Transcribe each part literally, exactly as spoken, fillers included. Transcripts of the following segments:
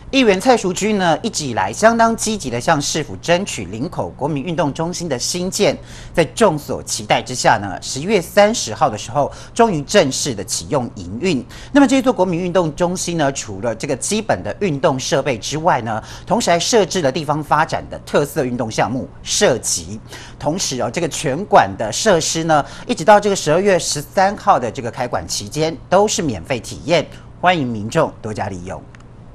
议员蔡淑君呢，一直以来相当积极的向市府争取林口国民运动中心的兴建，在众所期待之下呢，十一月三十号的时候，终于正式的启用营运。那么这座国民运动中心呢，除了这个基本的运动设备之外呢，同时还设置了地方发展的特色运动项目射击。同时哦，这个全馆的设施呢，一直到这个十二月十三号的这个开馆期间，都是免费体验，欢迎民众多加利用。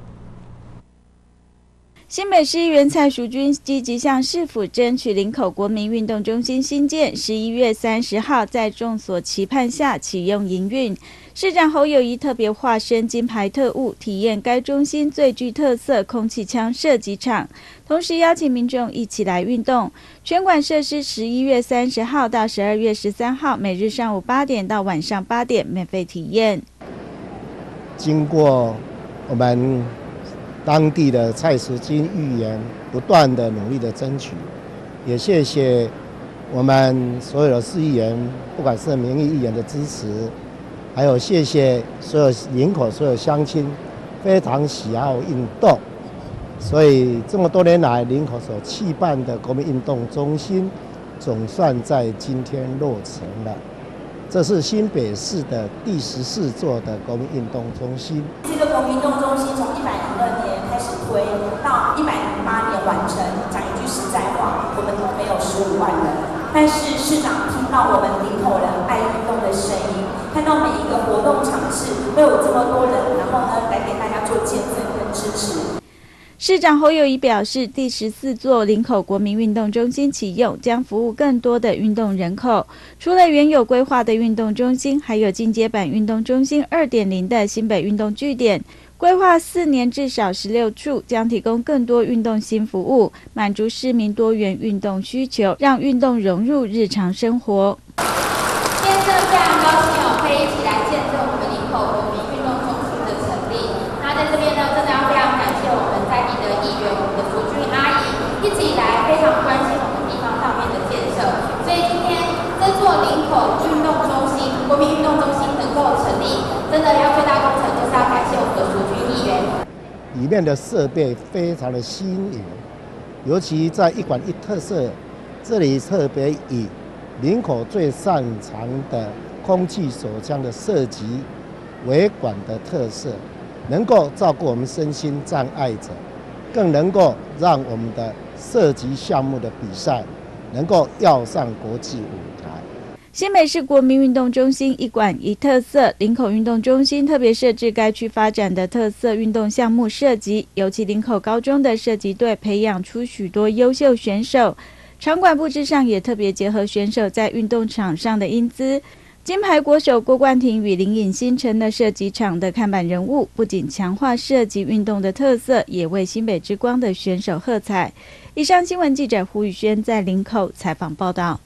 新北市议员蔡淑君积极向市府争取林口国民运动中心新建，十一月三十号在众所期盼下启用营运。市长侯友宜特别化身金牌特务，体验该中心最具特色空气枪射击场，同时邀请民众一起来运动。全馆设施十一月三十号到十二月十三号，每日上午八点到晚上八点免费体验。 经过我们当地的蔡淑君议员不断的努力的争取，也谢谢我们所有的市议员，不管是民意议员的支持，还有谢谢所有林口所有乡亲非常喜好运动，所以这么多年来林口所期盼的国民运动中心总算在今天落成了。这是新北市的第十四座的国民运动中心。 这个国民运动中心从一百零二年开始推，到一百零八年完成。讲一句实在话，我们没有十五万人，但是市长听到我们林口人爱运动的声音，看到每一个活动场次都有这么多人，然后呢来给大家做见证跟支持。 市长侯友宜表示，第十四座林口国民运动中心启用，将服务更多的运动人口。除了原有规划的运动中心，还有进阶版运动中心 二点零 的新北运动据点，规划四年至少十六处，将提供更多运动新服务，满足市民多元运动需求，让运动融入日常生活。 今天真的非常高兴哦，可以一起来见证我们林口国民运动中心的成立。那在这边呢，真的要非常感谢我们在地的议员，我们的淑君阿姨，一直以来非常关心我们地方上面的建设。所以今天这座林口运动中心、国民运动中心能够成立，真的要最大功臣就是要感谢我们的淑君议员。 里面的设备非常的新颖，尤其在一馆一特色，这里特别以林口最擅长的空气手枪的射击为馆的特色，能够照顾我们身心障碍者，更能够让我们的射击项目的比赛能够要上国际舞台。 新北市国民运动中心一馆一特色，林口运动中心特别设置该区发展的特色运动项目射击，尤其林口高中的射击队培养出许多优秀选手。场馆布置上也特别结合选手在运动场上的英姿，金牌国手郭冠廷与林颖欣成了射击场的看板人物，不仅强化射击运动的特色，也为新北之光的选手喝彩。以上新闻记者胡宇轩在林口采访报道。